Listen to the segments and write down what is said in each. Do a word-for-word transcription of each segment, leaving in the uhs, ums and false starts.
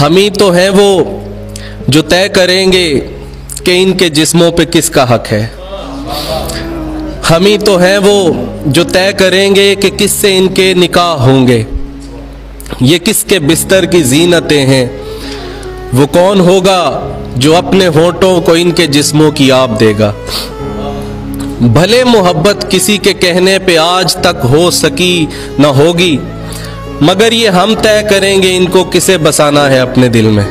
हम ही तो हैं वो जो तय करेंगे कि इनके जिस्मों पे किसका हक है। हम ही तो हैं वो जो तय करेंगे कि किससे इनके निकाह होंगे। ये किसके बिस्तर की जीनतें हैं। वो कौन होगा जो अपने होठों को इनके जिस्मों की आब देगा। भले मोहब्बत किसी के कहने पे आज तक हो सकी न होगी, मगर ये हम तय करेंगे इनको किसे बसाना है अपने दिल में।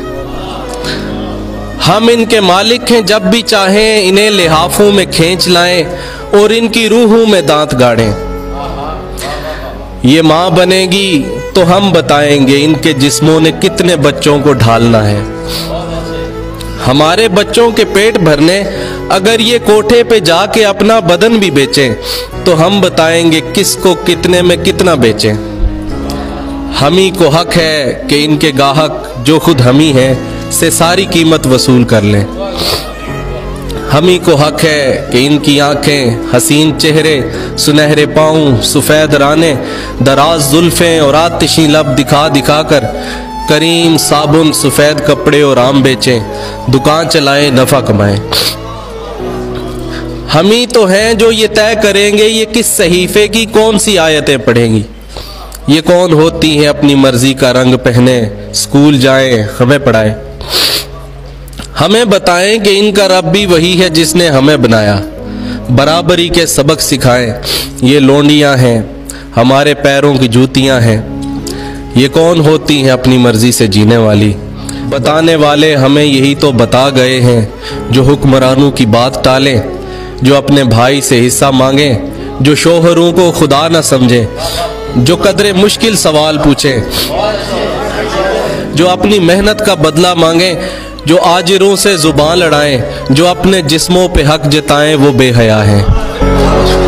हम इनके मालिक हैं, जब भी चाहें इन्हें लिहाफों में खींच लाएं और इनकी रूहों में दांत गाड़ें। ये माँ बनेगी तो हम बताएंगे इनके जिस्मों ने कितने बच्चों को ढालना है। हमारे बच्चों के पेट भरने अगर ये कोठे पे जाके अपना बदन भी बेचें तो हम बताएंगे किसको कितने में कितना बेचें। हम ही को हक है कि इनके गाहक जो खुद हम ही हैं से सारी कीमत वसूल कर लें। हम ही को हक है कि इनकी आंखें, हसीन चेहरे, सुनहरे पाँव, सफ़ेद राने, दराज जुल्फ़ें और आतिशी लब दिखा दिखा कर करीम साबुन, सफ़ेद कपड़े और आम बेचें, दुकान चलाएं, नफ़ा कमाएं। हम ही तो हैं जो ये तय करेंगे ये किस सहीफ़े की कौन सी आयतें पढ़ेंगी। ये कौन होती हैं अपनी मर्जी का रंग पहने, स्कूल जाएं, हमें पढ़ाएं। हमें बताएं कि इनका रब भी वही है जिसने हमें बनाया। बराबरी के सबक सिखाएं। ये लोंडियां हैं, हमारे पैरों की जूतियां हैं। ये कौन होती हैं अपनी मर्जी से जीने वाली। बताने वाले हमें यही तो बता गए हैं जो हुक्मरानों की बात टालें, जो अपने भाई से हिस्सा मांगें, जो शोहरों को खुदा न समझें, जो कदरे मुश्किल सवाल पूछें, जो अपनी मेहनत का बदला मांगें, जो आजिरों से जुबान लड़ाएं, जो अपने जिस्मों पे हक जताएं वो बेहया हैं।